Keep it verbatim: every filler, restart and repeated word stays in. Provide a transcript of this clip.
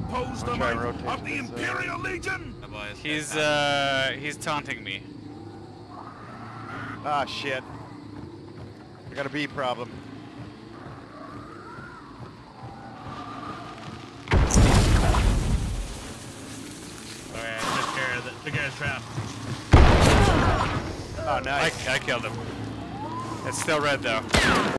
oppose the might of the Imperial Legion? He's uh he's taunting me. Ah shit. I got a bee problem. Alright, I took care of the, took care of the trap. Oh nice. I, I killed him. It's still red though.